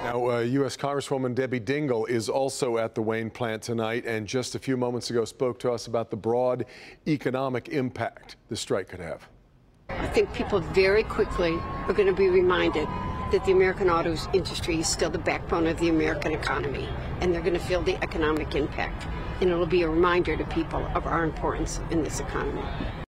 Now, U.S. Congresswoman Debbie Dingell is also at the Wayne plant tonight, and just a few moments ago spoke to us about the broad economic impact the strike could have. I think people very quickly are going to be reminded that the American auto industry is still the backbone of the American economy, and they're going to feel the economic impact. And it'll be a reminder to people of our importance in this economy.